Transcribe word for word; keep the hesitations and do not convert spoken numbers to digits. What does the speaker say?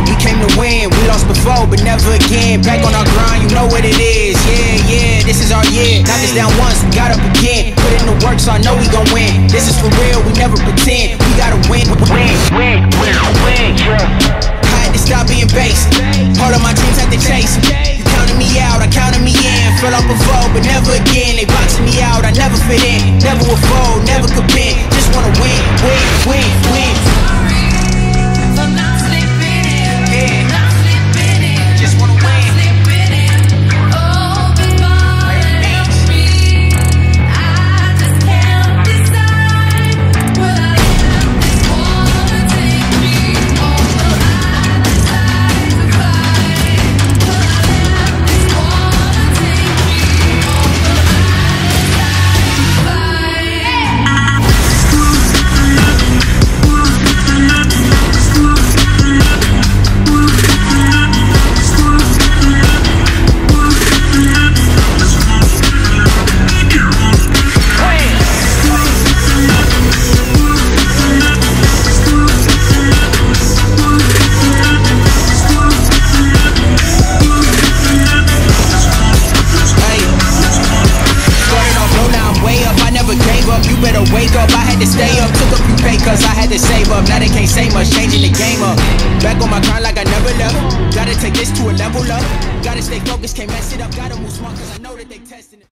We came to win, we lost before, but never again. Back on our grind, you know what it is. Yeah, yeah, this is our year. Knocked us down once, we got up again. Put in the work, so I know we gon' win. This is for real, we never pretend. We gotta win, win, win, win, win, yeah. I had to stop being basic. Part of my dreams had to chase them. You counted me out, I counted me in. Fell off before, but never again. They boxing me out, I never fit in. Never would fold, never could bend. Just wanna win, win, win, win. Stay up, took a few pay cuts, I had to save up. Now they can't say much, changing the game up. Back on my grind like I never left. Gotta take this to a level up. Gotta stay focused, can't mess it up. Gotta move smart cause I know that they testing it.